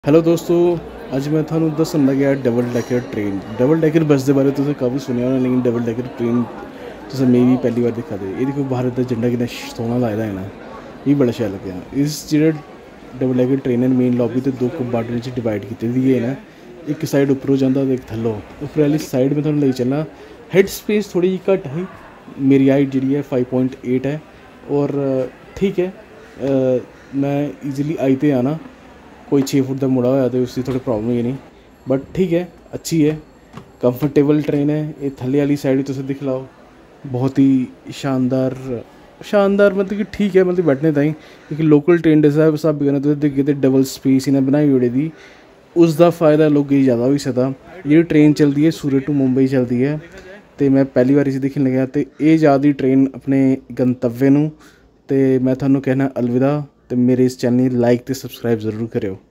Hello दोस्तों, अज मैं थानू दसन लग्या double decker train. Double decker bus के बारे तुसें काफ़ी सुनिया होना, लेकिन डबल डैकर ट्रेन तुसें मे बी पहली बार दिक्खा दे। ये देखो भारत का झंडा कितना सोहना लाए है ना, ये बड़ा शैल लग्या। इस जेह्ड़े double decker train main lobby तो दो कंपार्टमेंट च डिवाइड की दी है ना, एक साइड उपरों जाता तो एक थल्लों। उपर वाली साइड में थोड़ा लेई चलना। हैड स्पेस थोड़ी जी घट है, मेरी हाइट जी है 5.8 है और ठीक है। मैं ईजिली आई तो आना, कोई 6 फुट का मुड़ा होया तो उसकी थोड़ी प्रॉब्लम ही नहीं, बट ठीक है, अच्छी है, कंफर्टेबल ट्रेन है। ये थल्ले वाली साइड भी तुम दिख लाओ, बहुत ही शानदार शानदार मतलब कि ठीक है, मतलब बैठने ताई। लेकिन लोकल ट्रेन के स्हाब कन्नै तुस दिखगे तो डबल स्पेस इन्हें बनाई ओड़ी दी, उसका फायदा लोगों की ज़्यादा हो सकदा। जी ट्रेन चलती है सूरत टू मुंबई चलती है, तो मैं पहली बार इसे दिखने लग्या। तो ये ज़्यादा ट्रेन अपने गंतव्य नूं, ते मैं थानू कहना अलविदा। तो मेरे इस चैनल लाइक तो सबसक्राइब जरूर करो।